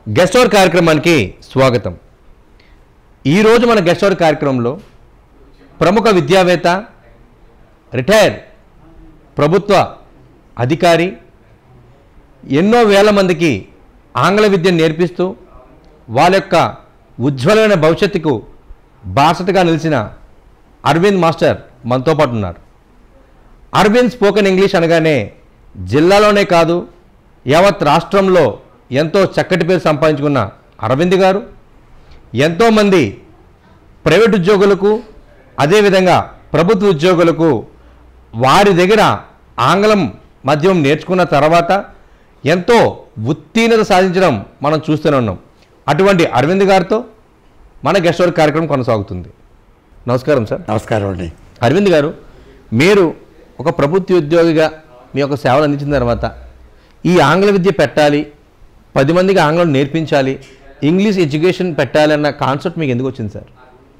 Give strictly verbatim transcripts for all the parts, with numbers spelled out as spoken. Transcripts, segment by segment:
Guest hour కార్యక్రమానికి స్వాగతం. ఈరోజు మన గెస్ట్ అవర్ కార్యక్రమంలో ప్రముఖ విద్యావేత్త, రిటైర్ ప్రభుత్వ అధికారి, ఎన్నో వేల మందికి ఆంగ్ల విద్యను నేర్పిస్తూ వాళ్ళ యొక్క ఉజ్వలమైన భవిష్యత్తుకు బాసటగా నిలిచిన అరవింద్ మాస్టర్ మనతో పాటు ఉన్నారు. అరవింద్ స్పోకెన్ ఇంగ్లీష్ అనగానే జిల్లాలోనే కాదు యావత్ రాష్ట్రంలో ఎంతో చక్కటి పేరు సంపాదించుకున్న అరవింద్ గారు ఎంతోమంది ప్రైవేట్ ఉద్యోగులకు అదేవిధంగా ప్రభుత్వ ఉద్యోగులకు వారి దగ్గర ఆంగ్లం మాధ్యమం నేర్చుకున్న తర్వాత ఎంతో ఉత్తీర్ణత సాధించడం మనం చూస్తూనే ఉన్నాం. అటువంటి అరవింద్ గారితో మన గెస్ట్ అవర్ కార్యక్రమం కొనసాగుతుంది. నమస్కారం సార్. నమస్కారం అండి. అరవింద్ గారు, మీరు ఒక ప్రభుత్వ ఉద్యోగిగా మీ యొక్క సేవలు అందించిన తర్వాత ఈ ఆంగ్ల విద్య పెట్టాలి, పది మందికి ఆంగ్లం నేర్పించాలి, ఇంగ్లీష్ ఎడ్యుకేషన్ పెట్టాలి అన్న కాన్సెప్ట్ మీకు ఎందుకు వచ్చింది సార్?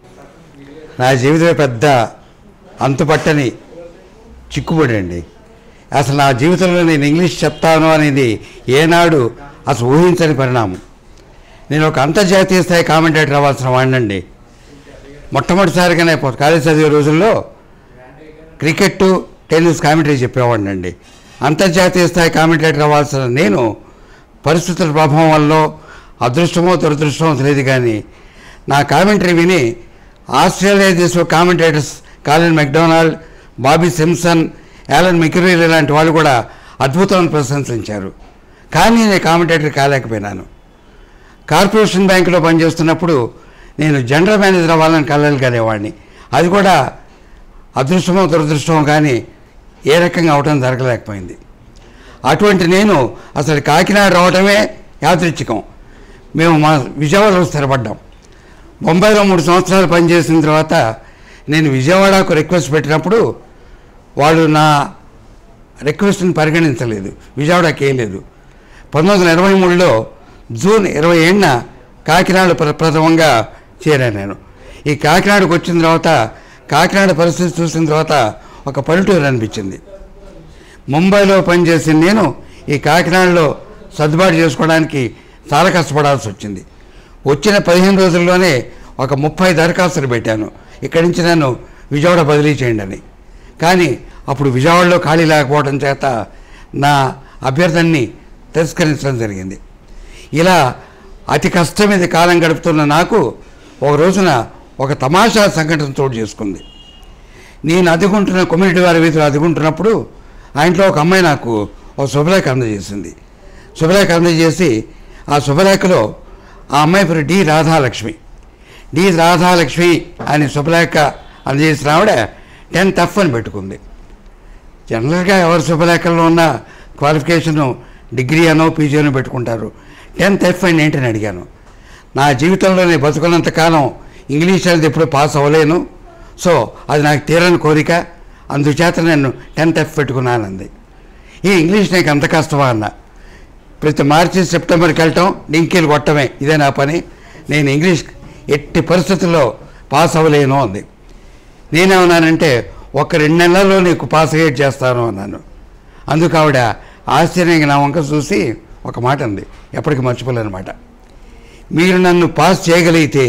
నా జీవితమే పెద్ద అంతుపట్టని చిక్కుబడి అండి. అసలు నా జీవితంలో నేను ఇంగ్లీష్ చెప్తాను అనేది ఏనాడు అసలు ఊహించని పరిణామం. నేను ఒక అంతర్జాతీయ స్థాయి కామెంటేటర్ అవ్వాల్సిన వాడినండి. మొట్టమొదటిసారిగా నేను కాలేజ్ చదివే రోజుల్లో క్రికెట్, టెన్నిస్ కామెంటరీ చెప్పేవాడిని అండి. అంతర్జాతీయ స్థాయి కామెంటేటర్ అవ్వాల్సిన నేను పరిస్థితుల ప్రభావం వల్ల అదృష్టమో దురదృష్టమో తెలియదు కానీ నా కామెంటరీ విని ఆస్ట్రేలియా దేశ commentators Colin McDonald, Bobby Simpson, Alan మెక్యూరీ లాంటి వాళ్ళు కూడా అద్భుతమైన ప్రశంసించారు. కానీ నేను కామెంటేటర్ కాలేకపోయినాను. కార్పొరేషన్ బ్యాంకులో పనిచేస్తున్నప్పుడు నేను జనరల్ మేనేజర్ అవ్వాలని కలలు కనేవాడిని. అది కూడా అదృష్టమో దురదృష్టమో కానీ ఏ రకంగా అవటం జరగలేకపోయింది. అటువంటి నేను అసలు కాకినాడ రావటమే యాదృచ్ఛికం. మేము మా విజయవాడలో స్థిరపడ్డాం. బొంబాయిలో మూడు సంవత్సరాలు పనిచేసిన తర్వాత నేను విజయవాడకు రిక్వెస్ట్ పెట్టినప్పుడు వాళ్ళు నా రిక్వెస్ట్ని పరిగణించలేదు, విజయవాడకి వేయలేదు. పంతొమ్మిది వందల ఇరవై మూడులో జూన్ ఇరవై ఏడున కాకినాడ ప్ర ప్రథమంగా చేరాను నేను. ఈ కాకినాడకు వచ్చిన తర్వాత కాకినాడ పరిస్థితి చూసిన తర్వాత ఒక పల్లెటూరు అనిపించింది. ముంబైలో పనిచేసిన నేను ఈ కాకినాడలో సర్దుబాటు చేసుకోవడానికి చాలా కష్టపడాల్సి వచ్చింది. వచ్చిన పదిహేను రోజుల్లోనే ఒక ముప్పై దరఖాస్తులు పెట్టాను, ఇక్కడి నుంచి నన్ను విజయవాడ బదిలీ చేయండి అని. కానీ అప్పుడు విజయవాడలో ఖాళీ లేకపోవడం చేత నా అభ్యర్థనని తిరస్కరించడం జరిగింది. ఇలా అతి కష్టం మీద కాలం గడుపుతున్న నాకు ఒక రోజున ఒక తమాషా సంఘటన చోటు చేసుకుంది. నేను అదుగుంటున్న కమ్యూనిటీ వారి వీధిలో అదుగుంటున్నప్పుడు ఆ ఇంట్లో ఒక అమ్మాయి నాకు ఒక శుభలేఖ అందజేసింది. శుభలేఖ అందజేసి ఆ శుభలేఖలో ఆ అమ్మాయి పేరు డి రాధాలక్ష్మి. డి రాధాలక్ష్మి అని శుభలేఖ అందజేసిన ఆవిడ టెన్త్ ఎఫ్ అని పెట్టుకుంది. జనరల్గా ఎవరి శుభలేఖల్లో ఉన్న క్వాలిఫికేషను డిగ్రీ అనో పీజీ అనో పెట్టుకుంటారు. టెన్త్ ఎఫ్ అని ఏంటని అడిగాను. నా జీవితంలో నేను బతుకున్నంత కాలం ఇంగ్లీష్ అనేది ఎప్పుడు పాస్ అవ్వలేను, సో అది నాకు తీరని కోరిక, అందుచేత నేను టెన్త్ ఎఫ్ పెట్టుకున్నానంది. ఈ ఇంగ్లీష్ నాకు అంత కష్టమా అన్న. ప్రతి మార్చి సెప్టెంబర్కి వెళ్ళటం, డింకీలు కొట్టమే ఇదే నా పని, నేను ఇంగ్లీష్ ఎట్టి పరిస్థితుల్లో పాస్ అవ్వలేను అంది. నేనేమన్నానంటే ఒక రెండు నెలల్లో నీకు పాస్ అయ్యేట్ చేస్తాను అన్నాను. అందుకు ఆవిడ ఆశ్చర్యంగా నా వంక చూసి ఒక మాట అంది, ఎప్పటికీ మర్చిపోలేనమాట. మీరు నన్ను పాస్ చేయగలిగితే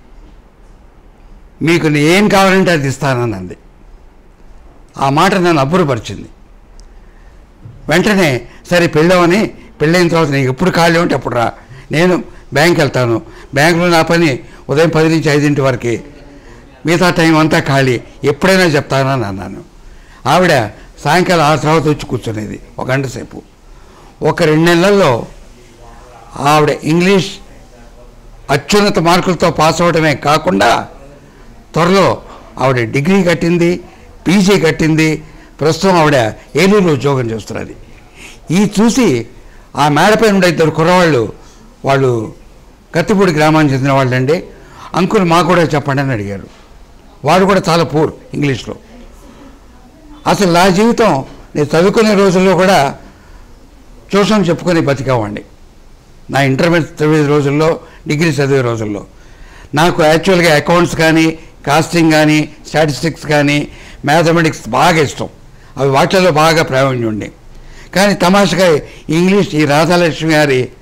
మీకు ఏం కావాలంటే అది ఇస్తానని అంది. ఆ మాట నన్ను అబ్బురపరిచింది. వెంటనే సరే పెళ్ళవని, పెళ్ళైన తర్వాత నీకు ఎప్పుడు ఖాళీ ఉంటే అప్పుడు రా, నేను బ్యాంక్ వెళ్తాను, బ్యాంకులో నా పని ఉదయం పది నుంచి ఐదింటి వరకు, మిగతా టైం అంతా ఖాళీ, ఎప్పుడైనా చెప్తానని అన్నాను. ఆవిడ సాయంకాలం ఆ తర్వాత వచ్చి కూర్చునేది ఒక గంట సేపు. ఒక రెండు నెలల్లో ఆవిడ ఇంగ్లీష్ అత్యున్నత మార్కులతో పాస్ అవ్వడమే కాకుండా త్వరలో ఆవిడ డిగ్రీ కట్టింది, పీజీ కట్టింది. ప్రస్తుతం ఆవిడ ఏలూరులో ఉద్యోగం చేస్తున్నది. ఈ చూసి ఆ మేడపై ఉండే ఇద్దరు కుర్రవాళ్ళు, వాళ్ళు కత్తిపూడి గ్రామానికి చెందిన వాళ్ళండి, అంకుల్ మాకు కూడా చెప్పండి అని అడిగారు. వాడు కూడా చాలా పూర్ ఇంగ్లీష్లో. అసలు నా జీవితం నేను చదువుకునే రోజుల్లో కూడా ట్యూషన్ చెప్పుకొని బతికేవాడిని. నా ఇంటర్మీడియట్ చదివే రోజుల్లో, డిగ్రీ చదివే రోజుల్లో నాకు యాక్చువల్గా అకౌంట్స్ కానీ, కాస్టింగ్ కానీ, స్టాటిస్టిక్స్ కానీ, మ్యాథమెటిక్స్ బాగా ఇష్టం. అవి వాటిల్లో బాగా ప్రావీణ్యం ఉండి. కానీ తమాషగా ఇంగ్లీష్ ఈ రాధాలక్ష్మి గారి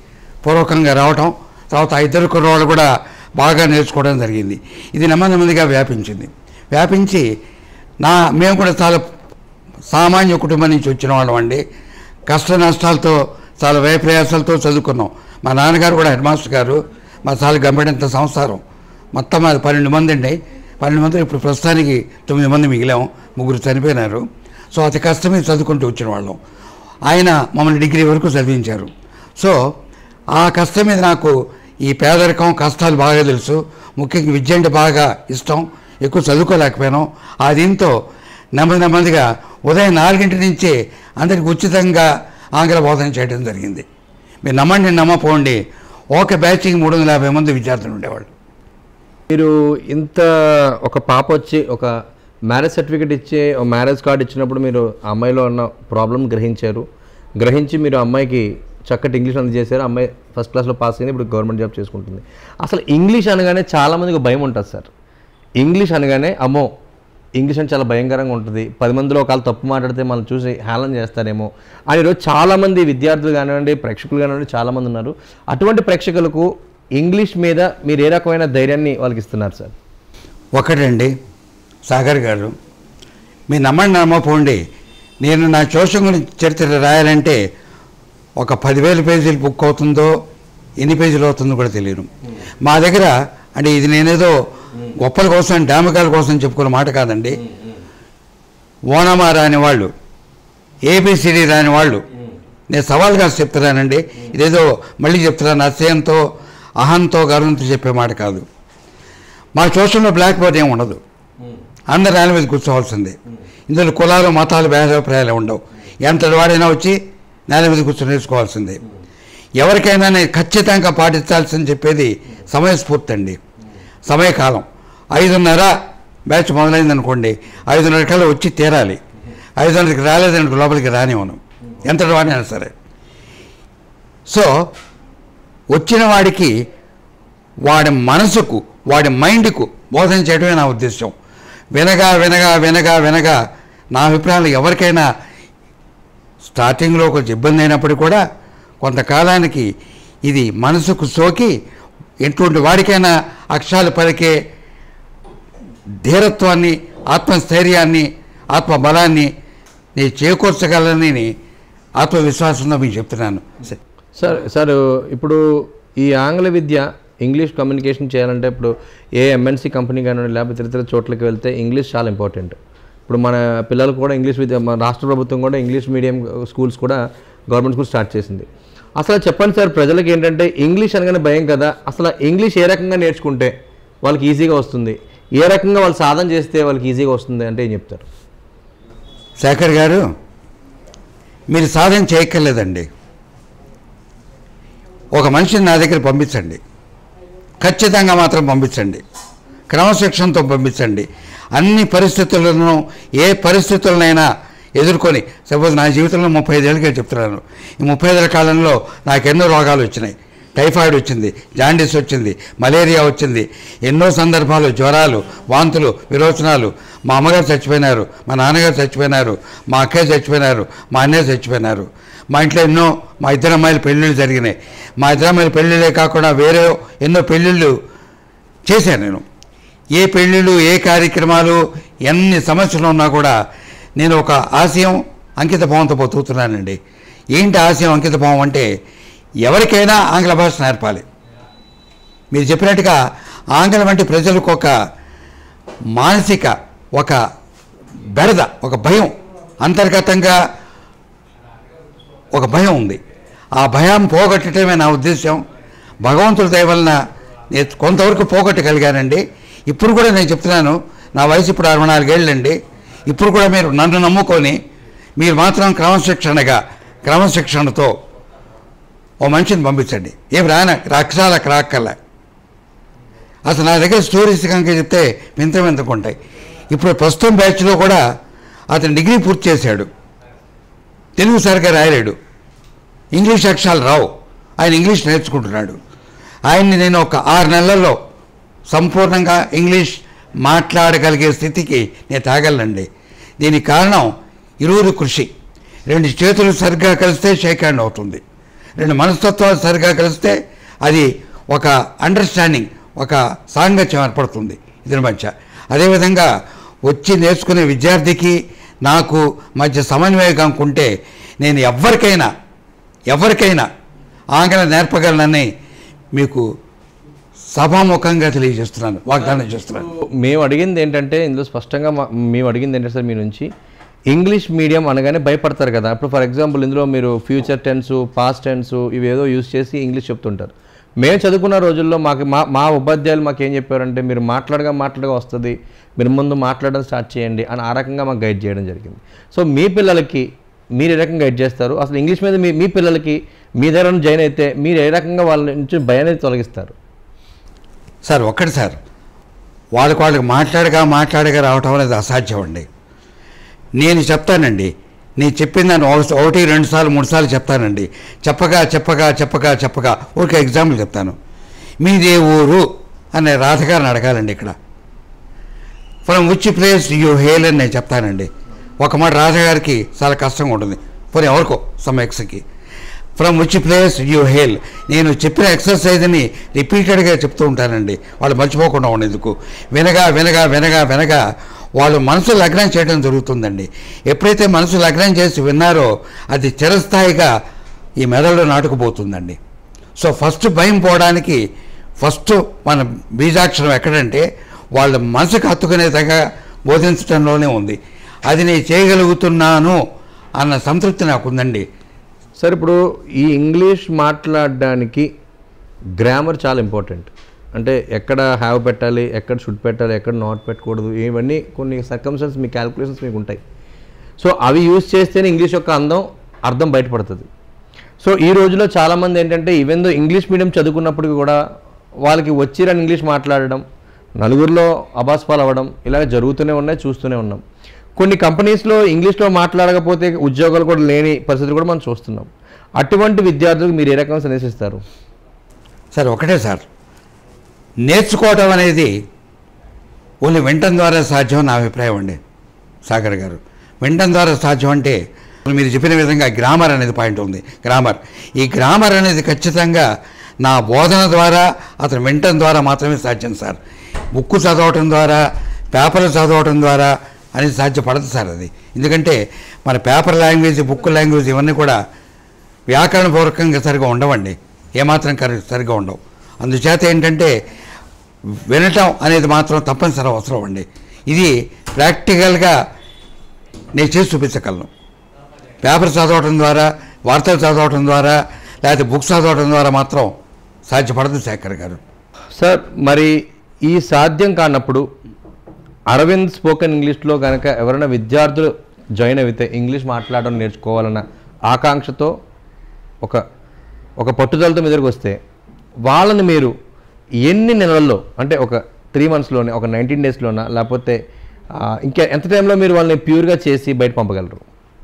పూర్వకంగా రావటం, తర్వాత ఆ ఇద్దరు కుర్రవాళ్ళు కూడా బాగా నేర్చుకోవడం జరిగింది. ఇది నెమ్మది నెమ్మదిగా వ్యాపించింది. వ్యాపించి నా మేము కూడా చాలా సామాన్య కుటుంబం నుంచి వచ్చిన వాళ్ళం అండి. కష్ట నష్టాలతో చాలా వ్యయ ప్రయాసాలతో చదువుకున్నాం. మా నాన్నగారు కూడా హెడ్ మాస్టర్ గారు. మా చాలా గంభీరంత సంసారం మొత్తం అది పన్నెండు మంది అండి. పన్నెండు మంది ఇప్పుడు ప్రస్తుతానికి తొమ్మిది మంది మిగిలాం, ముగ్గురు చనిపోయినారు. సో అతి కష్టమే చదువుకుంటూ వచ్చిన వాళ్ళం. ఆయన మమ్మల్ని డిగ్రీ వరకు చదివించారు. సో ఆ కష్టం మీద నాకు ఈ పేదరికం కష్టాలు బాగా తెలుసు. ముఖ్యంగా విద్య అంటే బాగా ఇష్టం. ఎక్కువ చదువుకోలేకపోయాను. ఆ దీంతో నెమ్మది నెమ్మదిగా ఉదయం నాలుగింటి నుంచే అందరికి ఉచితంగా ఆంగ్ల బోధన చేయడం జరిగింది. మీరు నమ్మండి నమ్మపోండి, ఒక బ్యాచ్కి మూడు వందల యాభై మంది విద్యార్థులు ఉండేవాళ్ళు. మీరు ఇంత ఒక పాప వచ్చి ఒక మ్యారేజ్ సర్టిఫికేట్ ఇచ్చి మ్యారేజ్ కార్డు ఇచ్చినప్పుడు మీరు ఆ అమ్మాయిలో ఉన్న ప్రాబ్లం గ్రహించారు. గ్రహించి మీరు అమ్మాయికి చక్కటి ఇంగ్లీష్ అందజేశారు. అమ్మాయి ఫస్ట్ క్లాస్లో పాస్ అయింది, ఇప్పుడు గవర్నమెంట్ జాబ్ చేసుకుంటుంది. అసలు ఇంగ్లీష్ అనగానే చాలామందికి భయం ఉంటుంది సార్. ఇంగ్లీష్ అనగానే అమ్మో ఇంగ్లీష్ అని చాలా భయంకరంగా ఉంటుంది, పది మందిలో ఒకళ్ళు తప్పు మాట్లాడితే మనం చూసి హేళన చేస్తారేమో అని ఈరోజు చాలామంది విద్యార్థులు కానివ్వండి, ప్రేక్షకులు కానివ్వండి చాలామంది ఉన్నారు. అటువంటి ప్రేక్షకులకు ఇంగ్లీష్ మీద మీరు ఏ రకమైన ధైర్యాన్ని వాళ్ళకి ఇస్తున్నారు సార్? ఒకటండి సాగర్ గారు, మీరు నమ్మండి నమ్మపోండి, నేను నా ట్యూషన్ గురించి చరిత్ర రాయాలంటే ఒక పదివేల పేజీలు బుక్ అవుతుందో ఎన్ని పేజీలు అవుతుందో కూడా తెలియదు. మా దగ్గర అంటే ఇది నేనేదో గొప్పల కోసం డామకాల కోసం చెప్పుకున్న మాట కాదండి. ఓనమా రాని వాళ్ళు, ఏబిసిడి రాని వాళ్ళు నేను సవాల్గా చెప్తున్నానండి. ఇదేదో మళ్ళీ చెప్తున్నాను అసహ్యంతో అహంతో గర్వంతో చెప్పే మాట కాదు. మా ట్యూషన్లో బ్లాక్ బోర్డ్ ఏమి ఉండదు, అందరు నేల మీద కూర్చోవాల్సిందే. ఇందులో కులాలు మతాలు భేదాభిప్రాయాలు ఉండవు. ఎంతటి వాడైనా వచ్చి నేల మీద కూర్చొని నేర్చుకోవాల్సిందే. ఎవరికైనా నేను ఖచ్చితంగా పాటించాల్సింది చెప్పేది సమయస్ఫూర్తి అండి, సమయకాలం. ఐదున్నర బ్యాచ్ మొదలైంది అనుకోండి, ఐదున్నర కల్లా వచ్చి తీరాలి. ఐదున్నరకి రాలేదనుకో లోపలికి రానివ్వను, ఎంతటి వాడినైనా సరే. సో వచ్చిన వాడికి వాడి మనసుకు వాడి మైండ్కు బోధన చేయడమే నా ఉద్దేశం. వినగా వినగా వినగా వినగా నా అభిప్రాయాలు ఎవరికైనా స్టార్టింగ్లో కొంచెం ఇబ్బంది అయినప్పుడు కూడా కొంతకాలానికి ఇది మనసుకు సోకి ఎటువంటి వాడికైనా అక్షరాలు పలికే ధీరత్వాన్ని, ఆత్మస్థైర్యాన్ని, ఆత్మబలాన్ని నేను చేకూర్చగలనని ఆత్మవిశ్వాసంతో మీకు చెప్తున్నాను. సార్ సార్ ఇప్పుడు ఈ ఆంగ్ల విద్య ఇంగ్లీష్ కమ్యూనికేషన్ చేయాలంటే ఇప్పుడు ఏ ఎంఎన్సీ కంపెనీ కానీ లేకపోతే ఇతర ఇతర చోట్లకి వెళ్తే ఇంగ్లీష్ చాలా ఇంపార్టెంట్. ఇప్పుడు మన పిల్లలకు కూడా ఇంగ్లీష్ విద్య, మన రాష్ట్ర ప్రభుత్వం కూడా ఇంగ్లీష్ మీడియం స్కూల్స్ కూడా గవర్నమెంట్ స్కూల్ స్టార్ట్ చేసింది. అసలు చెప్పండి సార్, ప్రజలకు ఏంటంటే ఇంగ్లీష్ అనగానే భయం కదా, అసలు ఇంగ్లీష్ ఏ రకంగా నేర్చుకుంటే వాళ్ళకి ఈజీగా వస్తుంది, ఏ రకంగా వాళ్ళు సాధన చేస్తే వాళ్ళకి ఈజీగా వస్తుంది అంటే ఏం చెప్తారు? శేఖర్ గారు, మీరు సాధన చేయక్కర్లేదండి. ఒక మనిషిని నా దగ్గర పంపించండి, ఖచ్చితంగా మాత్రం పంపించండి, క్రమశిక్షణతో పంపించండి. అన్ని పరిస్థితులను ఏ పరిస్థితులనైనా ఎదుర్కొని, సపోజ్ నా జీవితంలో ముప్పై ఐదేళ్ళుగా చెప్తున్నాను, ఈ ముప్పై ఐదేళ్ళ కాలంలో నాకు ఎన్నో రోగాలు వచ్చినాయి. టైఫాయిడ్ వచ్చింది, జాండీస్ వచ్చింది, మలేరియా వచ్చింది, ఎన్నో సందర్భాలు జ్వరాలు, వాంతులు, విరోచనాలు. మా అమ్మగారు చచ్చిపోయినారు, మా నాన్నగారు చచ్చిపోయినారు, మా అక్కయ్య చచ్చిపోయినారు, మా అన్నయ్య చచ్చిపోయినారు. మా ఇంట్లో ఎన్నో మా ఇద్దరు అమ్మాయిల పెళ్ళిళ్ళు జరిగినాయి. మా ఇద్దరు అమ్మాయిల పెళ్ళిళ్ళే కాకుండా వేరే ఎన్నో పెళ్ళిళ్ళు చేశాను నేను. ఏ పెళ్ళిళ్ళు, ఏ కార్యక్రమాలు, ఎన్ని సమస్యలు ఉన్నా కూడా నేను ఒక ఆశయం, అంకిత భావంతో బతుకుతున్నానండి. ఏంటి ఆశయం, అంకిత భావం అంటే ఎవరికైనా ఆంగ్ల భాష నేర్పాలి. మీరు చెప్పినట్టుగా ఆంగ్లం అంటే ప్రజలకు ఒక మానసిక ఒక బెడద, ఒక భయం, అంతర్గతంగా ఒక భయం ఉంది. ఆ భయం పోగొట్టడమే నా ఉద్దేశం. భగవంతుడి దయ వలన నేను కొంతవరకు పోగొట్టగలిగానండి. ఇప్పుడు కూడా నేను చెప్తున్నాను, నా వయసు ఇప్పుడు అరవై నాలుగేళ్ళండి. ఇప్పుడు కూడా మీరు నన్ను నమ్ముకొని మీరు మాత్రం క్రమశిక్షణగా క్రమశిక్షణతో ఓ మనిషిని పంపించండి. ఏం రాన అక్షరాలకు రాక్కల్లా. అసలు నా దగ్గర స్టోరీస్ కనుక చెప్తే వింత వింతకుంటాయి. ఇప్పుడు ప్రస్తుతం బ్యాచ్లో కూడా అతను డిగ్రీ పూర్తి చేశాడు, తెలుగు సరిగ్గా రాయలేడు, ఇంగ్లీష్ అక్షరాలు రావు, ఆయన ఇంగ్లీష్ నేర్చుకుంటున్నాడు. ఆయన్ని నేను ఒక ఆరు నెలల్లో సంపూర్ణంగా ఇంగ్లీష్ మాట్లాడగలిగే స్థితికి నేను తాగలండి. దీనికి కారణం ఇరువురు కృషి. రెండు చేతులు సరిగ్గా కలిస్తే షేక్ హ్యాండ్ అవుతుంది. రెండు మనస్తత్వాలు సరిగా కలిస్తే అది ఒక అండర్స్టాండింగ్, ఒక సాంగత్యం ఏర్పడుతుంది ఇద్దరి మధ్య. అదేవిధంగా వచ్చి నేర్చుకునే విద్యార్థికి నాకు మధ్య సమన్వయం ఉంటే నేను ఎవరికైనా ఎవరికైనా ఆంగ్లం నేర్పగలనని మీకు సభాముఖంగా తెలియజేస్తున్నాను, వాగ్దానం చేస్తున్నాను. మేము అడిగింది ఏంటంటే ఇందులో స్పష్టంగా మేము అడిగింది ఏంటంటే సార్ మీ నుంచి ఇంగ్లీష్ మీడియం అనగానే భయపడతారు కదా. ఇప్పుడు ఫర్ ఎగ్జాంపుల్ ఇందులో మీరు ఫ్యూచర్ టెన్స్, పాస్ట్ టెన్స్ ఇవి ఏదో యూజ్ చేసి ఇంగ్లీష్ చెప్తుంటారు. మేము చదువుకున్న రోజుల్లో మాకు మా మా ఉపాధ్యాయులు మాకు ఏం చెప్పారంటే మీరు మాట్లాడగా మాట్లాడగా వస్తుంది, మీరు ముందు మాట్లాడడం స్టార్ట్ చేయండి అని ఆ రకంగా మాకు గైడ్ చేయడం జరిగింది. సో మీ పిల్లలకి మీరు ఏ రకంగా గైడ్ చేస్తారు? అసలు ఇంగ్లీష్ మీద మీ మీ పిల్లలకి మీ దగ్గర జాయిన్ అయితే మీరు ఏ రకంగా వాళ్ళ నుంచి భయాన్ని తొలగిస్తారు? సార్ ఒక్కటి సార్, వాళ్ళకి వాళ్ళకి మాట్లాడగా మాట్లాడగా రావటం అనేది అసాధ్యం అండి. నేను చెప్తానండి, నేను చెప్పిన దాన్ని ఒకటి రెండు సార్లు మూడు సార్లు చెప్తానండి. చెప్పగా చెప్పగా చెప్పగా చెప్పగా ఒక ఎగ్జాంపుల్ చెప్తాను. మీదే ఊరు అనే రాధగారిని అడగాలండి. ఇక్కడ from which place you hail అని నేను చెప్తానండి. ఒక మాట రాధగారికి చాలా కష్టంగా ఉంటుంది, పోనీ ఎవరికో సమ్ ఎక్స్కి. From which place you hail నేను చెప్పిన ఎక్సర్సైజ్ని రిపీటెడ్గా చెప్తూ ఉంటానండి, వాళ్ళు మర్చిపోకుండా ఉండేందుకు. వినగా వినగా వినగా వినగా వాళ్ళు మనసు లగ్నం చేయడం జరుగుతుందండి. ఎప్పుడైతే మనసు లగ్నం చేసి విన్నారో అది చిరస్థాయిగా ఈ మెదడులో నాటుకుపోతుందండి. సో ఫస్ట్ భయం పోవడానికి ఫస్ట్ మన బీజాక్షరం ఎక్కడంటే వాళ్ళ మనసుకు హత్తుకునేదిగా బోధించడంలోనే ఉంది. అది నేను చేయగలుగుతున్నాను అన్న సంతృప్తి నాకు ఉందండి. సార్ ఇప్పుడు ఈ ఇంగ్లీష్ మాట్లాడడానికి గ్రామర్ చాలా ఇంపార్టెంట్. అంటే ఎక్కడ హ్యావ్ పెట్టాలి, ఎక్కడ షుడ్ పెట్టాలి, ఎక్కడ నాట్ పెట్టకూడదు, ఇవన్నీ కొన్ని సర్కమ్స్టెన్స్ మీ క్యాలిక్యులేషన్స్ మీకు ఉంటాయి. సో అవి యూజ్ చేస్తేనే ఇంగ్లీష్ యొక్క అందం అర్థం బయటపడుతుంది. సో ఈ రోజులో చాలామంది ఏంటంటే ఈవెన్ దో ఇంగ్లీష్ మీడియం చదువుకున్నప్పటికీ కూడా వాళ్ళకి వచ్చిరని ఇంగ్లీష్ మాట్లాడడం, నలుగురిలో అబాస్పాలు అవ్వడం ఇలాగ జరుగుతూనే ఉన్నాయి, చూస్తూనే ఉన్నాం. కొన్ని కంపెనీస్లో ఇంగ్లీష్లో మాట్లాడకపోతే ఉద్యోగాలు కూడా లేని పరిస్థితులు కూడా మనం చూస్తున్నాం. అటువంటి విద్యార్థులకు మీరు ఏ రకంగా సందేశిస్తారు? సార్ ఒకటే సార్, నేర్చుకోవటం అనేది ఓన్లీ వినటం ద్వారా సాధ్యం నా అభిప్రాయం అండి. సాగర్ గారు, వినటం ద్వారా సాధ్యం అంటే మీరు చెప్పిన విధంగా గ్రామర్ అనేది పాయింట్ ఉంది. గ్రామర్ ఈ గ్రామర్ అనేది ఖచ్చితంగా నా బోధన ద్వారా అతను వినటం ద్వారా మాత్రమే సాధ్యం సార్. బుక్కు చదవటం ద్వారా, పేపర్లు చదవటం ద్వారా అనేది సాధ్యపడదు సార్ అది. ఎందుకంటే మన పేపర్ లాంగ్వేజ్, బుక్ లాంగ్వేజ్ ఇవన్నీ కూడా వ్యాకరణపూర్వకంగా సరిగా ఉండవండి, ఏమాత్రం కరె సరిగా ఉండవు. అందుచేత ఏంటంటే వినటం అనేది మాత్రం తప్పనిసరి అవసరం అండి. ఇది ప్రాక్టికల్గా నేను చేసి చూపించగలను. పేపర్ చదవటం ద్వారా, వార్తలు చదవటం ద్వారా, లేకపోతే బుక్స్ చదవటం ద్వారా మాత్రం సాధ్యపడదు శేఖర్ గారు. సార్ మరి ఈ సాధ్యం కానప్పుడు అరవింద్ స్పోకెన్ ఇంగ్లీష్లో కనుక ఎవరైనా విద్యార్థులు జాయిన్ అయితే ఇంగ్లీష్ మాట్లాడడం నేర్చుకోవాలన్న ఆకాంక్షతో ఒక ఒక పట్టుదలతో మీ దగ్గరికి వస్తే వాళ్ళని మీరు ఎన్ని నెలల్లో, అంటే ఒక త్రీ మంత్స్లోనే, ఒక నైన్టీన్ డేస్లోనా, లేకపోతే ఇంకా ఎంత టైంలో మీరు వాళ్ళని ప్యూర్గా చేసి బయట పంపగలరు?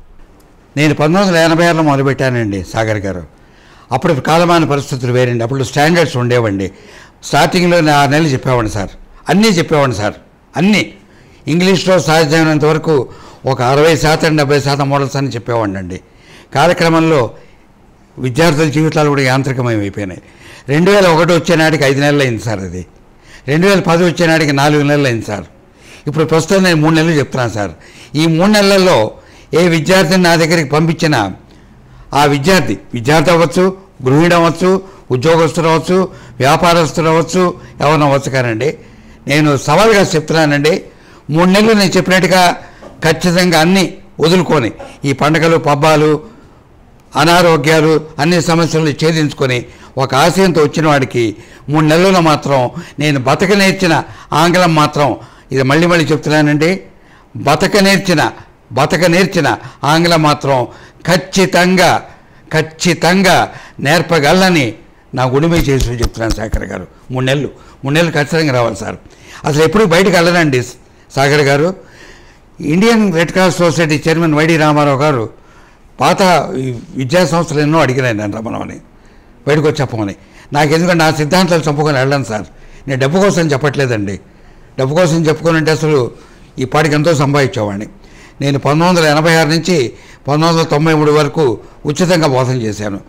నేను పంతొమ్మిది వందల ఎనభై ఆరులో మొదలుపెట్టానండి సాగర్ గారు. అప్పుడు కాలమాన పరిస్థితులు వేరండి, అప్పుడు స్టాండర్డ్స్ ఉండేవండి. స్టార్టింగ్లో ఆరు నెలలు చెప్పేవాడిని సార్, అన్నీ చెప్పేవాడిని సార్, అన్నీ ఇంగ్లీష్లో సాధ్యమైనంత వరకు ఒక అరవై శాతం డెబ్బై శాతం మోడల్స్ అని చెప్పేవాడిని అండి. కాలక్రమంలో విద్యార్థుల జీవితాలు కూడా యాంత్రికమైపోయినాయి. రెండు వేల ఒకటి వచ్చే నాటికి ఐదు నెలలు అయింది సార్, అది రెండు వేల పది వచ్చే నాటికి నాలుగు నెలలు అయింది సార్. ఇప్పుడు ప్రస్తుతం నేను మూడు నెలలు చెప్తున్నాను సార్. ఈ మూడు నెలల్లో ఏ విద్యార్థిని నా దగ్గరికి పంపించినా ఆ విద్యార్థి విద్యార్థి అవ్వచ్చు, గృహిణి అవ్వచ్చు, ఉద్యోగస్తులు అవ్వచ్చు, వ్యాపారస్తులు అవ్వచ్చు, ఎవరిని అవ్వచ్చు కానండి, నేను సవాల్గా చెప్తున్నానండి, మూడు నెలలు నేను చెప్పినట్టుగా ఖచ్చితంగా అన్నీ వదులుకొని ఈ పండగలు, పబ్బాలు, అనారోగ్యాలు, అన్ని సమస్యలను ఛేదించుకొని ఒక ఆశయంతో వచ్చిన వాడికి మూడు నెలల్లో మాత్రం నేను బతక నేర్చిన ఆంగ్లం మాత్రం, ఇది మళ్ళీ మళ్ళీ చెప్తున్నానండి, బతక నేర్చిన బతక నేర్చిన ఆంగ్లం మాత్రం ఖచ్చితంగా ఖచ్చితంగా నేర్పగలని నా గుడిమే చేసి చెప్తున్నాను సాగర్ గారు. మూడు నెలలు మూడు నెలలు ఖచ్చితంగా రావాలి సార్. అసలు ఎప్పుడు బయటకు వెళ్ళనండి Sagar garu. Indian red cross society chairman Y D Ramarao garu పాత విద్యా సంస్థలు ఎన్నో అడిగినాయి నన్ను రమ్మనమని, బయటకు వచ్చి చెప్పమని. నాకు ఎందుకంటే నా సిద్ధాంతాలు చంపుకొని వెళ్ళాను సార్. నేను డబ్బు కోసం చెప్పట్లేదండి, డబ్బు కోసం చెప్పుకోనంటే అసలు ఈ పాటికి ఎంతో సంపాదించేవాడిని. నేను పంతొమ్మిది వందల ఎనభై ఆరు నుంచి పంతొమ్మిది వందల తొంభై మూడు వరకు ఉచితంగా బోధన చేశాను.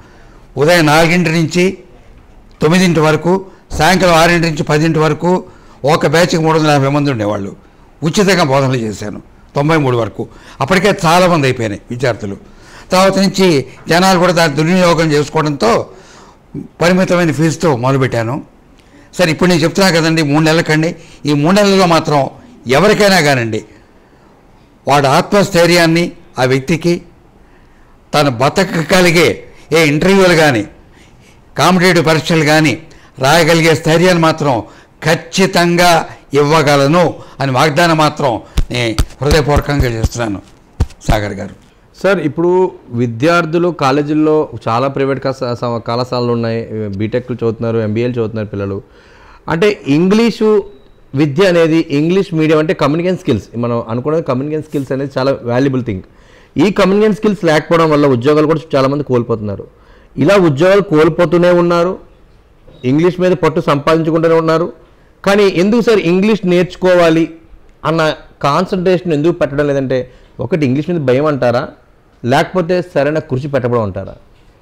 ఉదయం నాలుగింటి నుంచి తొమ్మిదింటి వరకు, సాయంకాలం ఆరింటి నుంచి పదింటి వరకు ఒక బ్యాచ్కి మూడు వందల యాభై మంది ఉండేవాళ్ళు. ఉచితంగా బోధనలు చేశాను తొంభై మూడు వరకు. అప్పటికే చాలామంది అయిపోయినాయి విద్యార్థులు. తర్వాత నుంచి జనాలు కూడా దాన్ని దుర్వినియోగం చేసుకోవడంతో పరిమితమైన ఫీజుతో మొదలుపెట్టాను. సరే, ఇప్పుడు నేను చెప్తున్నా కదండి, మూడు నెలలకండి. ఈ మూడు నెలల్లో మాత్రం ఎవరికైనా కానండి, వాడు ఆత్మస్థైర్యాన్ని ఆ వ్యక్తికి తన బతకగలిగే ఏ ఇంటర్వ్యూలు కానీ కాంపిటేటివ్ పరీక్షలు కానీ రాయగలిగే స్థైర్యాన్ని మాత్రం ఖచ్చితంగా ఇవ్వగలను అని వాగ్దానం మాత్రం నేను హృదయపూర్వకంగా చేస్తున్నాను సాగర్ గారు. సార్, ఇప్పుడు విద్యార్థులు కాలేజీల్లో చాలా ప్రైవేట్ కళాశాలలు ఉన్నాయి, బీటెక్లు చదువుతున్నారు, ఎంబీఏలు చదువుతున్నారు పిల్లలు. అంటే ఇంగ్లీషు విద్య అనేది, ఇంగ్లీష్ మీడియం అంటే కమ్యూనికేషన్ స్కిల్స్, మనం అనుకున్నది కమ్యూనికేషన్ స్కిల్స్ అనేది చాలా వాల్యుబుల్ థింగ్. ఈ కమ్యూనికేషన్ స్కిల్స్ లేకపోవడం వల్ల ఉద్యోగాలు కూడా చాలామంది కోల్పోతున్నారు. ఇలా ఉద్యోగాలు కోల్పోతూనే ఉన్నారు, ఇంగ్లీష్ మీద పట్టు సంపాదించుకుంటూనే ఉన్నారు. కానీ ఎందుకు సార్ ఇంగ్లీష్ నేర్చుకోవాలి అన్న కాన్సన్ట్రేషన్ ఎందుకు పెట్టడం లేదంటే, ఒకటి ఇంగ్లీష్ మీద భయం అంటారా, లేకపోతే సరైన కృషి పెట్టడం అంటారా?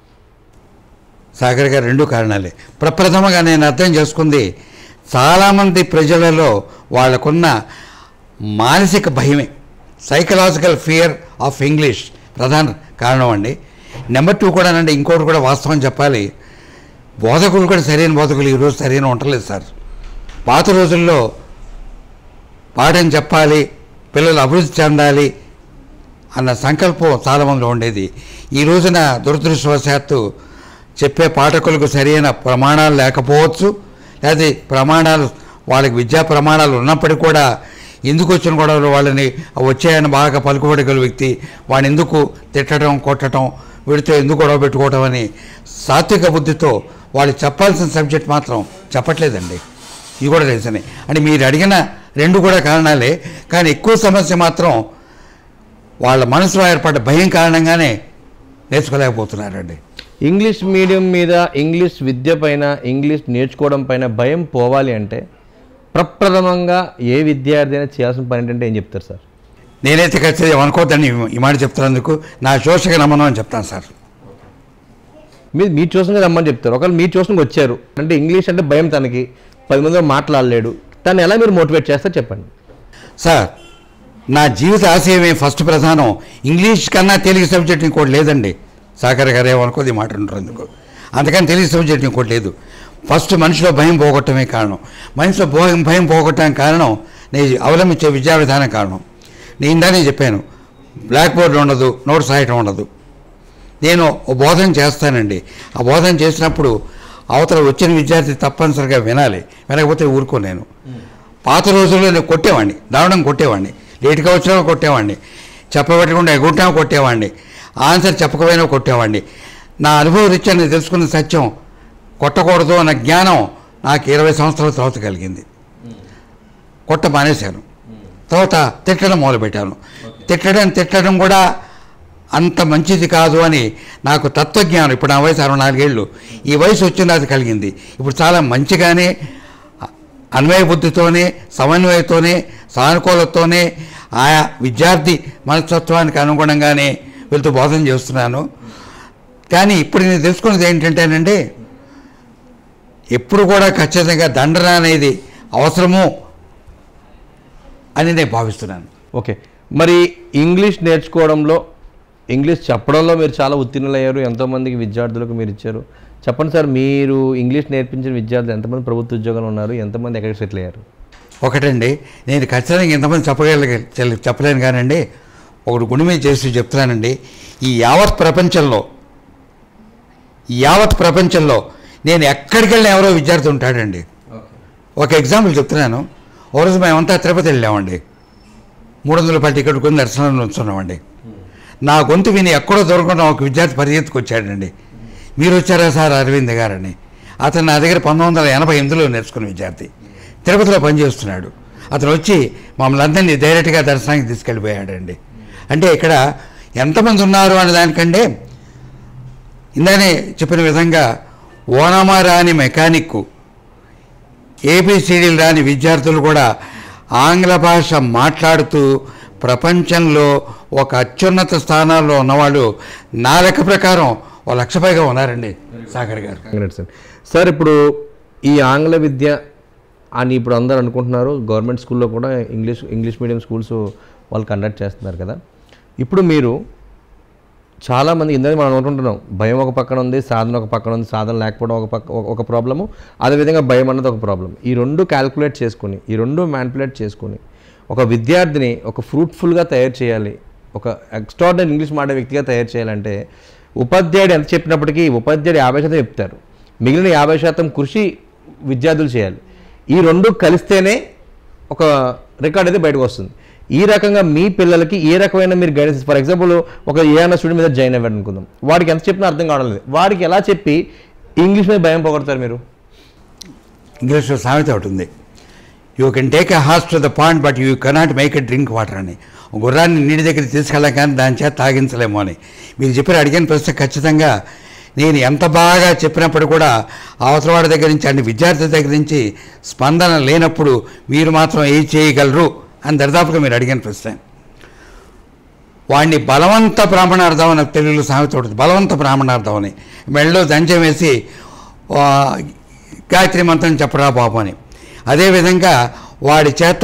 సాగర్ గారు, రెండు కారణాలే. ప్రప్రథమంగా నేను అర్థం చేసుకుంది, చాలామంది ప్రజలలో వాళ్ళకున్న మానసిక భయమే, సైకలాజికల్ ఫియర్ ఆఫ్ ఇంగ్లీష్ ప్రధాన కారణం అండి. నెంబర్ టూ కూడానండి, ఇంకోటి కూడా వాస్తవం చెప్పాలి, బోధకులు కూడా సరైన బోధకులు ఈరోజు సరైన ఉండలేదు సార్. పాత రోజుల్లో పాఠం చెప్పాలి, పిల్లలు అభివృద్ధి చెందాలి అన్న సంకల్పం చాలామందిలో ఉండేది. ఈ రోజున దురదృష్టవశాత్తు చెప్పే పాఠకులకు సరైన ప్రమాణాలు లేకపోవచ్చు, లేదా ప్రమాణాలు వాళ్ళకి విద్యా ప్రమాణాలు ఉన్నప్పటికీ కూడా ఎందుకు వచ్చిన గొడవలు వాళ్ళని వచ్చాయని బాగా పలుకుబడగల వ్యక్తి వాడిని ఎందుకు తిట్టడం, కొట్టడం, వీడితో ఎందుకు గొడవ పెట్టుకోవడం అని సాత్విక బుద్ధితో వాళ్ళు చెప్పాల్సిన సబ్జెక్ట్ మాత్రం చెప్పట్లేదండి. ఇది కూడా రీజనే. అంటే మీరు అడిగిన రెండు కూడా కారణాలే, కానీ ఎక్కువ సమస్య మాత్రం వాళ్ళ మనసులో ఏర్పడ్డ భయం కారణంగానే నేర్చుకోలేకపోతున్నారండి. ఇంగ్లీష్ మీడియం మీద, ఇంగ్లీష్ విద్య పైన, ఇంగ్లీష్ నేర్చుకోవడం పైన భయం పోవాలి అంటే ప్రప్రథమంగా ఏ విద్యార్థి అయినా చేయాల్సిన పని ఏంటంటే ఏం చెప్తారు సార్? నేనైతే ఖచ్చితంగా అనుకోవద్దని ఈ మాట చెప్తున్నందుకు నా శోషక నమ్మనం అని చెప్తాను సార్. మీరు మీరు చూసిన రమ్మని చెప్తారు. ఒకవేళ మీరు చూసిన వచ్చారు అంటే ఇంగ్లీష్ అంటే భయం, తనకి పది మందిలో మాట్లాడలేడు, తను ఎలా మీరు మోటివేట్ చేస్తారు చెప్పండి సార్. నా జీవిత ఆశయమే ఫస్ట్ ప్రధానం, ఇంగ్లీష్ కన్నా తెలుగు సబ్జెక్ట్ ఇంకోటి లేదండి. సాగర్ గారు ఏమనుకోది మాట అంటారు ఎందుకు, అందుకని తెలుగు సబ్జెక్ట్ ఇంకోటి లేదు. ఫస్ట్ మనిషిలో భయం పోగొట్టమే కారణం, మనిషిలో భయం భయం పోగొట్టడానికి కారణం నేను అవలంబించే విద్యా విధానం కారణం. నేను ఇందానే చెప్పాను, బ్లాక్ బోర్డు ఉండదు, నోట్స్ రాయటం ఉండదు. నేను బోధన చేస్తానండి. ఆ బోధన చేసినప్పుడు అవతల వచ్చిన విద్యార్థి తప్పనిసరిగా వినాలి, వినకపోతే ఊరుకో. నేను పాత రోజుల్లో నేను కొట్టేవాడిని, దారుణం కొట్టేవాడిని, లేటుగా వచ్చినా కొట్టేవాడిని, చెప్పబెట్టకుండా ఎగుంటా కొట్టేవాడిని, ఆన్సర్ చెప్పకపోయినా కొట్టేవాడిని. నా అనుభవ రీత్యా నేను తెలుసుకున్న సత్యం కొట్టకూడదు అన్న జ్ఞానం నాకు ఇరవై సంవత్సరాల తర్వాత కలిగింది. కొట్ట మానేశాను, తర్వాత తిట్టడం మొదలుపెట్టాను. తిట్టడం తిట్టడం కూడా అంత మంచిది కాదు అని నాకు తత్వజ్ఞానం, ఇప్పుడు నా వయసు అరవై నాలుగేళ్ళు, ఈ వయసు వచ్చిన అది కలిగింది. ఇప్పుడు చాలా మంచిగానే అన్వయ బుద్ధితోనే, సమన్వయంతోనే, సానుకూలతోనే, ఆయా విద్యార్థి మనస్తత్వానికి అనుగుణంగానే వెళ్తూ బోధన చేస్తున్నాను. కానీ ఇప్పుడు నేను తెలుసుకున్నది ఏంటంటేనండి, ఎప్పుడు కూడా ఖచ్చితంగా దండన అనేది అవసరము అని నేను భావిస్తున్నాను. ఓకే, మరి ఇంగ్లీష్ నేర్చుకోవడంలో, ఇంగ్లీష్ చెప్పడంలో మీరు చాలా ఉత్తీర్ణులయ్యారు, ఎంతోమందికి విద్యార్థులకు మీరు ఇచ్చారు. చెప్పండి సార్, మీరు ఇంగ్లీష్ నేర్పించిన విద్యార్థులు ఎంతమంది ప్రభుత్వ ఉద్యోగాలు ఉన్నారు, ఎంతమంది ఎక్కడికి సెటిల్ అయ్యారు? ఒకటండి, నేను ఖచ్చితంగా ఎంతమంది చెప్పగల చెప్పలేను కానండి, ఒకటి గుండె మీద చేసి చెప్తున్నానండి. ఈ యావత్ ప్రపంచంలో యావత్ ప్రపంచంలో నేను ఎక్కడికి వెళ్ళినా ఎవరో విద్యార్థి ఉంటాడండి. ఒక ఎగ్జాంపుల్ చెప్తున్నాను. ఓ రోజు మేమంతా తిరుపతి వెళ్ళామండి, మూడు వందల రూపాయల టికెట్ కొని దర్శనంలో ఉంచున్నామండి. నా గొంతు విని ఎక్కడో దొరకకుండా ఒక విద్యార్థి పరిగెత్తుకు వచ్చాడండి. మీరు వచ్చారా సార్ అరవింద్ గారని. అతను నా దగ్గర పంతొమ్మిది వందల ఎనభై ఎనిమిదిలో నేర్చుకున్న విద్యార్థి, తిరుపతిలో పనిచేస్తున్నాడు. అతను వచ్చి మమ్మల్ని అందరినీ డైరెక్ట్గా దర్శనానికి తీసుకెళ్ళిపోయాడండి. అంటే ఇక్కడ ఎంతమంది ఉన్నారు అనే దానికంటే, ఇందానే చెప్పిన విధంగా ఓనమా రాని మెకానిక్, ఏబిసిడీలు రాని విద్యార్థులు కూడా ఆంగ్ల భాష మాట్లాడుతూ ప్రపంచంలో ఒక అత్యున్నత స్థానాల్లో ఉన్నవాళ్ళు నా లెక్క ప్రకారం ఓ లక్ష పైగా ఉన్నారండి సాగర్ గారు. కంగ్రాట్స్ అండి. సార్ ఇప్పుడు ఈ ఆంగ్ల విద్య అని ఇప్పుడు అందరూ అనుకుంటున్నారు, గవర్నమెంట్ స్కూల్లో కూడా ఇంగ్లీష్ ఇంగ్లీష్ మీడియం స్కూల్స్ వాళ్ళు కండక్ట్ చేస్తున్నారు కదా. ఇప్పుడు మీరు చాలామంది ఇందాక మనం అనుకుంటున్నాం, భయం ఒక పక్కన ఉంది, సాధన ఒక పక్కన ఉంది. సాధన లేకపోవడం ఒక పక్క ఒక ప్రాబ్లము, అదేవిధంగా భయం అన్నది ఒక ప్రాబ్లం. ఈ రెండు క్యాల్కులేట్ చేసుకొని, ఈ రెండు మ్యానిపులేట్ చేసుకొని ఒక విద్యార్థిని ఒక ఫ్రూట్ఫుల్గా తయారు చేయాలి, ఒక ఎక్స్ట్రాడినరీ ఇంగ్లీష్ మాట్లాడే వ్యక్తిగా తయారు చేయాలంటే ఉపాధ్యాయుడు ఎంత చెప్పినప్పటికీ ఉపాధ్యాయుడు యాభై శాతం చెప్తారు, మిగిలిన యాభై శాతం కృషి విద్యార్థులు చేయాలి. ఈ రెండు కలిస్తేనే ఒక రికార్డ్ అయితే బయటకు వస్తుంది. ఈ రకంగా మీ పిల్లలకి ఏ రకమైన మీరు గైడెన్స్, ఫర్ ఎగ్జాంపుల్ ఒక ఏఎన్ఆర్ స్టూడెంట్ మీద జాయిన్ అవ్వడం అనుకుందాం, వాడికి ఎంత చెప్పినా అర్థం కావడం లేదు, వాడికి ఎలా చెప్పి ఇంగ్లీష్ మీద భయం పోగొడతారు మీరు? ఇంగ్లీష్లో సామెత ఒకటి ఉంది, you can take a horse to the point but you cannot make a drink water అని. గుర్రాన్ని నీటి దగ్గరికి తీసుకెళ్ళాం కానీ దాని చేత తాగించలేమో అని. మీరు చెప్పిన అడిగిన ప్రశ్న ఖచ్చితంగా నేను ఎంత బాగా చెప్పినప్పుడు కూడా అవతల వాడి దగ్గర నుంచి అన్ని విద్యార్థుల దగ్గర నుంచి స్పందన లేనప్పుడు మీరు మాత్రం ఏం చేయగలరు అని దరిదాపుగా మీరు అడిగిన ప్రశ్న. వాడిని బలవంత బ్రాహ్మణార్థం అని తెలుగులో సామెత ఉంటుంది, బలవంత బ్రాహ్మణార్థం అని. మెళ్ళలో దంచం వేసి గాయత్రి మంత్రం చెప్పరా బాబు అని. అదేవిధంగా వాడి చేత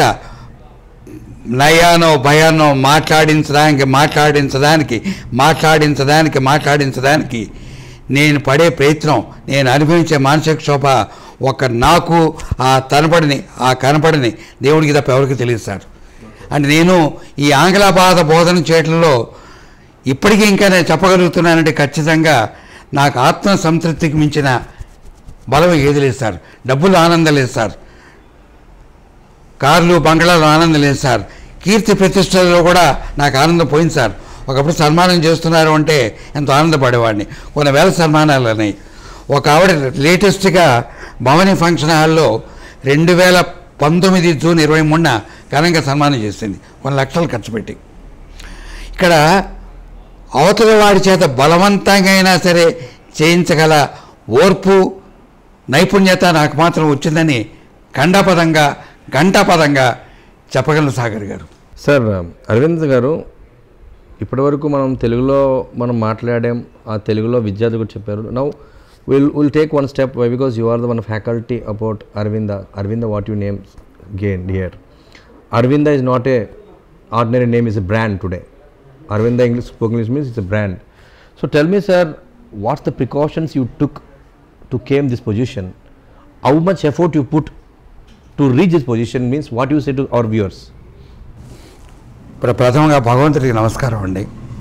నయానో భయానో మాట్లాడించడానికి మాట్లాడించడానికి మాట్లాడించడానికి మాట్లాడించడానికి నేను పడే ప్రయత్నం, నేను అనుభవించే మానసిక క్షోభ ఒక నాకు ఆ కనపడిని ఆ కనపడిని దేవుడికి తప్ప ఎవరికి తెలియదు సార్. అంటే నేను ఈ ఆంగ్ల బాధ బోధన చేయడంలో ఇప్పటికీ ఇంకా నేను చెప్పగలుగుతున్నానంటే ఖచ్చితంగా నాకు ఆత్మ సంతృప్తికి మించిన బలం ఏది లేదు సార్. డబ్బులు ఆనందం లేదు సార్, కార్లు బంగ్లాలు ఆనందం లేదు సార్, కీర్తి ప్రతిష్టలలో కూడా నాకు ఆనందం పోయింది సార్. ఒకప్పుడు సన్మానం చేస్తున్నారు అంటే ఎంతో ఆనందపడేవాడిని, కొన్ని వేల సన్మానాలు ఉన్నాయి. ఒక ఆవిడ లేటెస్ట్గా భవని ఫంక్షన్ హాల్లో రెండు వేల పంతొమ్మిది జూన్ ఇరవై మూడున ఘనంగా సన్మానం చేసింది, కొన్ని లక్షలు ఖర్చు పెట్టి. ఇక్కడ అవతల వాడి చేత బలవంతంగా అయినా సరే చేయించగల ఓర్పు నైపుణ్యత నాకు మాత్రం వచ్చిందని ఖండాపదంగా గంటాపదంగా చెప్పగలను సాగర్ గారు. సార్ అరవింద్ గారు, ఇప్పటివరకు మనం తెలుగులో మనం మాట్లాడాం, ఆ తెలుగులో విద్యార్థి కూడా చెప్పారు. Now will will take one step because you are the one faculty about Aravinda Aravinda what you name gain here. Arvinda is not a ordinary name, is a brand today. Arvinda English spoken English means it's a brand. So tell me, sir, what's the precautions you took to came this position? How much effort you put to reach this position means what you say to our viewers? ప్రథమంగా భగవంతుడికి నమస్కారం అండి.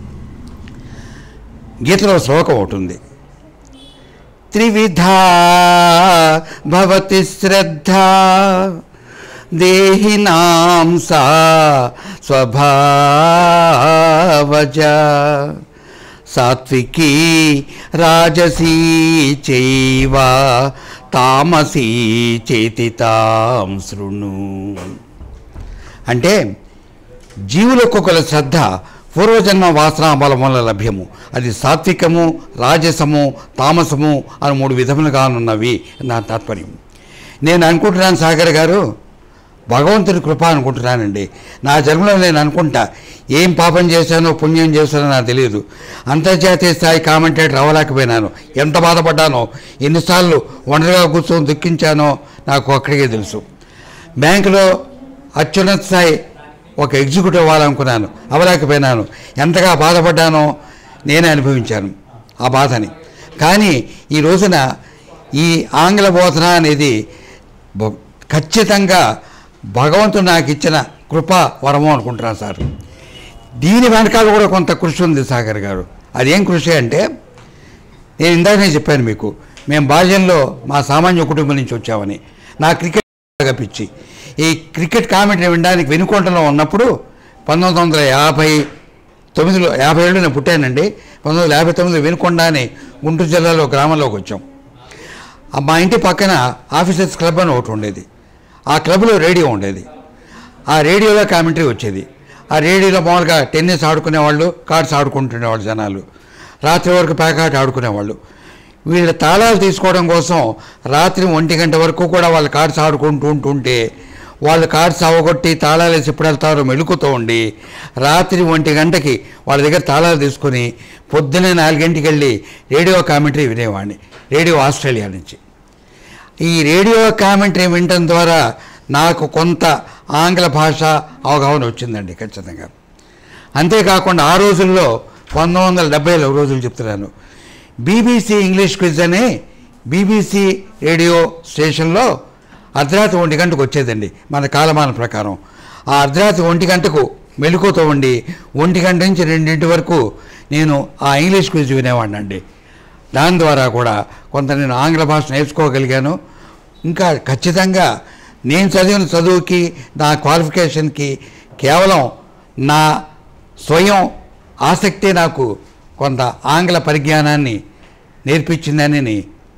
గీతలో శ్లోకం ఒకటి ఉంది, త్రివిధా భవతి శ్రద్ధ దేహినాం సా స్వభావజ సాత్వికీ రాజసీ చైవ తామసీ చేతితాం శృణు. అంటే జీవులకు ఒక శ్రద్ధ పూర్వజన్మ వాసనా బలం వల్ల లభ్యము, అది సాత్వికము రాజసము తామసము అని మూడు విధములుగానున్నవి నా తాత్పర్యం. నేను అనుకుంటున్నాను సాగర్ గారు, భగవంతుడి కృప అనుకుంటున్నానండి. నా జన్మలో నేను అనుకుంటా ఏం పాపం చేశానో పుణ్యం చేశానో నాకు తెలియదు. అంతర్జాతీయ స్థాయి కామెంటేటర్ అవ్వలేకపోయినాను, ఎంత బాధపడ్డానో, ఎన్నిసార్లు ఒంటరిగా కూర్చొని దుఃఖించానో నాకు ఒక్కడికే తెలుసు. బ్యాంకులో అత్యున్నత స్థాయి ఒక ఎగ్జిక్యూటివ్ అవ్వాలనుకున్నాను, అవ్వలేకపోయినాను, ఎంతగా బాధపడ్డానో నేనే అనుభవించాను ఆ బాధని. కానీ ఈ రోజున ఈ ఆంగ్ల బోధన అనేది ఖచ్చితంగా భగవంతుడు నాకు ఇచ్చిన కృప వరము అనుకుంటున్నాను సార్. దీని వెనకాల కూడా కొంత కృషి ఉంది సాగర్ గారు. అదేం కృషి అంటే, నేను ఇందాకనే చెప్పాను మీకు, మేము బాల్యంలో మా సామాన్య కుటుంబం నుంచి వచ్చామని. నా క్రికెట్ బాగా పిచ్చి. ఈ క్రికెట్ కామెంటరీ వినడానికి వెనుకొండలో ఉన్నప్పుడు పంతొమ్మిది వందల యాభై తొమ్మిదిలో యాభై ఏళ్ళు నేను పుట్టానండి. పంతొమ్మిది వందల యాభై తొమ్మిదిలో వెనుకొండ అని గుంటూరు జిల్లాలో గ్రామంలోకి వచ్చాం. మా ఇంటి పక్కన ఆఫీసర్స్ క్లబ్ అని ఒకటి ఉండేది. ఆ క్లబ్లో రేడియో ఉండేది. ఆ రేడియోలో కామెంటరీ వచ్చేది. ఆ రేడియోలో మామూలుగా టెన్నిస్ ఆడుకునేవాళ్ళు, కార్డ్స్ ఆడుకుంటునేవాళ్ళు జనాలు, రాత్రి వరకు ప్యాకాట్ ఆడుకునేవాళ్ళు. వీళ్ళ తాళాలు తీసుకోవడం కోసం రాత్రి ఒంటి గంట వరకు కూడా వాళ్ళు కార్డ్స్ ఆడుకుంటూ ఉంటుంటే వాళ్ళు కార్డ్స్ అవగొట్టి తాళాలు వేసి ఎప్పుడు వెళ్తారో మెలుకుతూ ఉండి రాత్రి ఒంటి గంటకి వాళ్ళ దగ్గర తాళాలు తీసుకొని పొద్దున్నే నాలుగింటికి వెళ్ళి రేడియో కామెంటరీ వినేవాడిని, రేడియో ఆస్ట్రేలియా నుంచి. ఈ రేడియో కామెంటరీ వినటం ద్వారా నాకు కొంత ఆంగ్ల భాష అవగాహన వచ్చిందండి ఖచ్చితంగా. అంతేకాకుండా ఆ రోజుల్లో పంతొమ్మిది వందల డెబ్బైలో రోజులు చెప్తున్నాను, బీబీసీ ఇంగ్లీష్ క్విజ్ అనే బీబీసీ రేడియో స్టేషన్లో అర్ధరాత్రి ఒంటి గంటకు వచ్చేదండి మన కాలమాన ప్రకారం. ఆ అర్ధరాత్రి ఒంటి గంటకు మెలుకుతూ ఉండి ఒంటి గంట నుంచి రెండింటి వరకు నేను ఆ ఇంగ్లీష్ క్విజ్ వినేవాడిని అండి. దాని ద్వారా కూడా కొంత నేను ఆంగ్ల భాష నేర్చుకోగలిగాను. ఇంకా ఖచ్చితంగా నేను చదివిన చదువుకి నా క్వాలిఫికేషన్కి కేవలం నా స్వయం ఆసక్తే నాకు కొంత ఆంగ్ల పరిజ్ఞానాన్ని నేర్పించిందని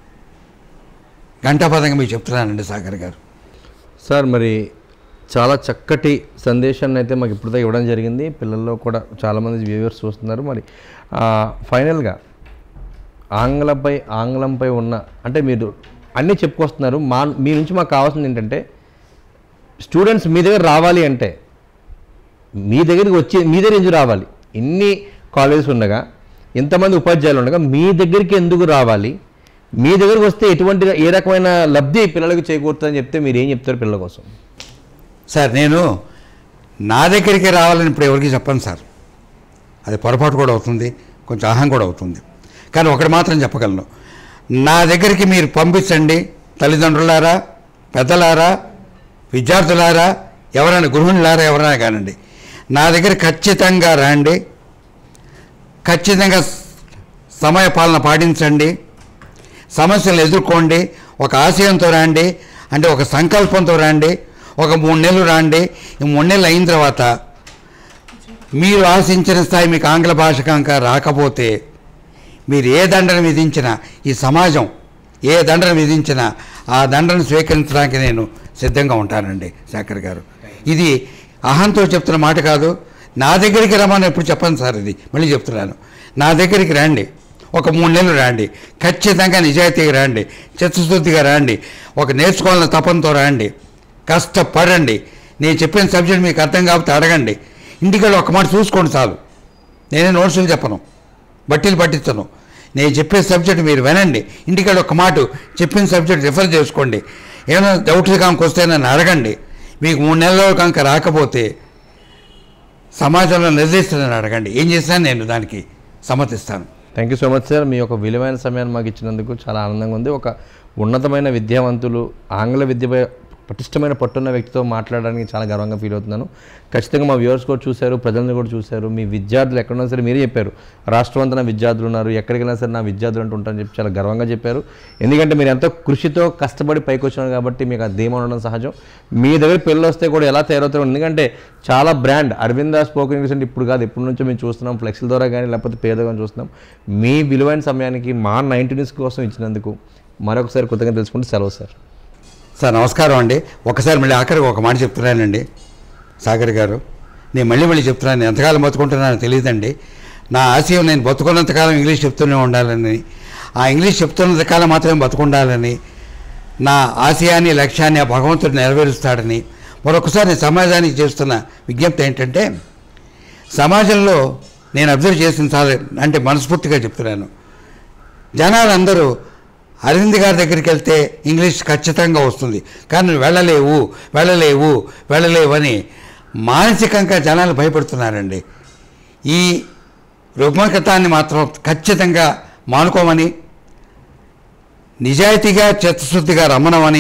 గంటాపదంగా మీకు చెప్తున్నానండి సాగర్ గారు. సార్ మరి చాలా చక్కటి సందేశాన్ని అయితే మాకు ఇప్పుడుదా ఇవ్వడం జరిగింది. పిల్లల్లో కూడా చాలామంది వ్యూవర్స్ చూస్తున్నారు. మరి ఫైనల్గా ఆంగ్లంపై ఆంగ్లంపై ఉన్న అంటే మీరు అన్నీ చెప్పుకొస్తున్నారు. మా మీ నుంచి మాకు కావాల్సింది ఏంటంటే స్టూడెంట్స్ మీ దగ్గర రావాలి అంటే మీ దగ్గరికి వచ్చి మీ దగ్గర ఎందుకు రావాలి? ఇన్ని కాలేజెస్ ఉండగా ఇంతమంది ఉపాధ్యాయులు ఉండగా మీ దగ్గరికి ఎందుకు రావాలి? మీ దగ్గరికి వస్తే ఎటువంటి ఏ రకమైన లబ్ధి పిల్లలకు చేకూరుతుందని చెప్తే మీరు ఏం చెప్తారు పిల్లల కోసం? సార్ నేను నా దగ్గరికి రావాలని ఇప్పుడు ఎవరికి చెప్పను సార్, అది పొరపాటు కూడా అవుతుంది, కొంచెం అహం కూడా అవుతుంది. కానీ ఒకటి మాత్రం చెప్పగలను, నా దగ్గరికి మీరు పంపించండి తల్లిదండ్రులారా, పెద్దలారా, విద్యార్థులారా, ఎవరైనా గృహిణులారా ఎవరైనా కానండి, నా దగ్గర ఖచ్చితంగా రండి, ఖచ్చితంగా సమయ పాలన పాటించండి, సమస్యలు ఎదుర్కోండి, ఒక ఆశయంతో రండి, అంటే ఒక సంకల్పంతో రండి, ఒక మూడు నెలలు రండి. ఈ మూడు నెలలు అయిన తర్వాత మీరు ఆశించిన స్థాయి మీకు ఆంగ్ల భాష కనుక రాకపోతే మీరు ఏ దండన విధించినా ఈ సమాజం ఏ దండన విధించినా ఆ దండను స్వీకరించడానికి నేను సిద్ధంగా ఉంటానండి శేఖర్ గారు. ఇది అహంతో చెప్తున్న మాట కాదు. నా దగ్గరికి రమ్మని ఎప్పుడు చెప్పను సార్, ఇది మళ్ళీ చెప్తున్నాను. నా దగ్గరికి రండి, ఒక మూడు నెలలు రండి, ఖచ్చితంగా నిజాయితీగా రండి, చిత్తశుద్ధిగా రండి, ఒక నేర్చుకోవాలన్న తపంతో రండి, కష్టపడండి. నేను చెప్పిన సబ్జెక్ట్ మీకు అర్థం కాకపోతే అడగండి, ఇంటికెళ్ళి ఒక మాట చూసుకోండి చాలు. నేనే నోట్సులు చెప్పను, బట్టీలు పట్టించను. నేను చెప్పే సబ్జెక్ట్ మీరు వినండి, ఇంటికెళ్ళి ఒక మాట చెప్పిన సబ్జెక్ట్ రిఫర్ చేసుకోండి. ఏమైనా డౌట్లు కనుక వస్తే నన్ను అడగండి. మీకు మూడు నెలల్లో కనుక రాకపోతే సమాజంలో నిర్దేశిస్తానని అడగండి, ఏం చేసినా నేను దానికి సమ్మతిస్తాను. Thank you so much sir. మీ యొక్క విలువైన సమయాన్ని మాకు ఇచ్చినందుకు చాలా ఆనందంగా ఉంది. ఒక ఉన్నతమైన విద్యావంతులు ఆంగ్ల విద్యపై పటిష్టమైన పట్టున్న వ్యక్తితో మాట్లాడడానికి చాలా గర్వంగా ఫీల్ అవుతున్నాను. ఖచ్చితంగా మా వ్యూవర్స్ కూడా చూశారు, ప్రజలను కూడా చూశారు. మీ విద్యార్థులు ఎక్కడున్నా సరే మీరే చెప్పారు, రాష్ట్రవంతన విద్యార్థులు ఉన్నారు, ఎక్కడికైనా సరే నా విద్యార్థులు అంటూ ఉంటారని చెప్పి చాలా గర్వంగా చెప్పారు. ఎందుకంటే మీరు ఎంతో కృషితో కష్టపడి పైకి వచ్చినారు కాబట్టి మీకు ఆ ధీమా ఉండడం సహజం. మీ దగ్గర పిల్లలు వస్తే కూడా ఎలా తయారవుతారు, ఎందుకంటే చాలా బ్రాండ్ అరవింద స్పోకెన్ ఇంగ్లీష్ అంటే ఇప్పుడు కాదు, ఎప్పటి నుంచో మేము చూస్తున్నాం, ఫ్లెక్సీల ద్వారా కానీ లేకపోతే పేదగా చూస్తున్నాం. మీ విలువైన సమయానికి మా నైన్టీ న్యూస్ కోసం ఇచ్చినందుకు మరొకసారి కొత్తగా తెలుసుకుంటే సెలవు సార్. సార్ నమస్కారం అండి. ఒకసారి మళ్ళీ ఆఖరికి ఒక మాట చెప్తున్నానండి సాగర్ గారు, నేను మళ్ళీ మళ్ళీ చెప్తున్నాను, ఎంతకాలం బతుకుంటున్నానో తెలియదండి. నా ఆశయం నేను బతుకున్నంతకాలం ఇంగ్లీష్ చెప్తూనే ఉండాలని, ఆ ఇంగ్లీష్ చెప్తున్నంతకాలం మాత్రమే బతుకుండాలని, నా ఆశయాన్ని లక్ష్యాన్ని ఆ భగవంతుడు నెరవేరుస్తాడని మరొకసారి నేను సమాజానికి చేస్తున్న విజ్ఞప్తి ఏంటంటే, సమాజంలో నేను అబ్జర్వ్ చేసిన చాలా అంటే మనస్ఫూర్తిగా చెప్తున్నాను, జనాలందరూ అరవింద్ గారి దగ్గరికి వెళ్తే ఇంగ్లీష్ ఖచ్చితంగా వస్తుంది, కానీ వెళ్ళలేవు వెళ్ళలేవు వెళ్ళలేవు అని మానసికంగా జనాలు భయపడుతున్నారండి. ఈ రుగ్మకతాన్ని మాత్రం ఖచ్చితంగా మానుకోమని, నిజాయితీగా చిత్తశుద్ధిగా రమ్మనమని,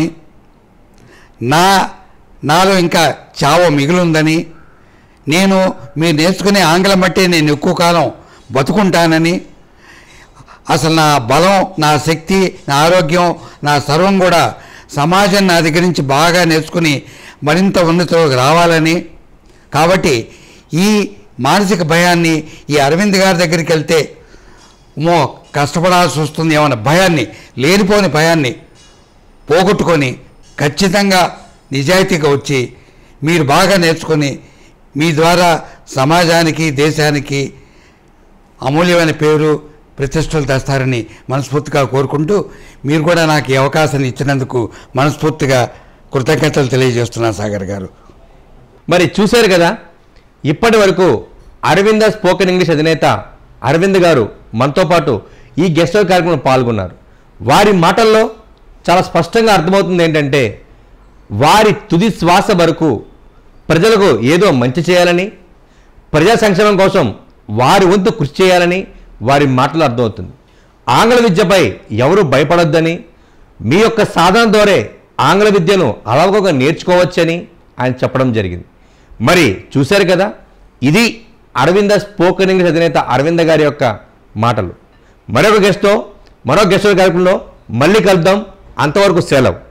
నా నాలో ఇంకా చావ మిగులుందని, నేను మీరు నేర్చుకునే ఆంగ్లం బట్టి నేను ఎక్కువ కాలం బతుకుంటానని, అసలు నా బలం, నా శక్తి, నా ఆరోగ్యం, నా సర్వం కూడా సమాజం నా దగ్గర నుంచి బాగా నేర్చుకుని మరింత ఉన్నతిలోకి రావాలని, కాబట్టి ఈ మానసిక భయాన్ని ఈ అరవింద్ గారి దగ్గరికి వెళ్తే మో కష్టపడాల్సి వస్తుంది ఏమన్న భయాన్ని, లేనిపోని భయాన్ని పోగొట్టుకొని ఖచ్చితంగా నిజాయితీగా వచ్చి మీరు బాగా నేర్చుకొని మీ ద్వారా సమాజానికి దేశానికి అమూల్యమైన పేరు ప్రతిష్టలు తెస్తారని మనస్ఫూర్తిగా కోరుకుంటూ, మీరు కూడా నాకు ఈ అవకాశాన్ని ఇచ్చినందుకు మనస్ఫూర్తిగా కృతజ్ఞతలు తెలియజేస్తున్నాను సాగర్ గారు. మరి చూశారు కదా, ఇప్పటి వరకు అరవింద స్పోకెన్ ఇంగ్లీష్ అధినేత అరవింద్ గారు మనతో పాటు ఈ గెస్ట్ హౌస్ కార్యక్రమంలో పాల్గొన్నారు. వారి మాటల్లో చాలా స్పష్టంగా అర్థమవుతుంది ఏంటంటే, వారి తుది శ్వాస వరకు ప్రజలకు ఏదో మంచి చేయాలని, ప్రజా సంక్షేమం కోసం వారి వంతు కృషి చేయాలని వారి మాటలు అర్థమవుతుంది. ఆంగ్ల విద్యపై ఎవరు భయపడొద్దని, మీ యొక్క సాధన ద్వారా ఆంగ్ల విద్యను అలవకగా నేర్చుకోవచ్చని ఆయన చెప్పడం జరిగింది. మరి చూశారు కదా, ఇది అరవింద స్పోకెన్ ఇంగ్లీష్ అధినేత అరవింద గారి యొక్క మాటలు. మరొక గెస్ట్తో మరో గెస్ట్ కార్యక్రమంలో మళ్ళీ కలుద్దాం. అంతవరకు సెలవు.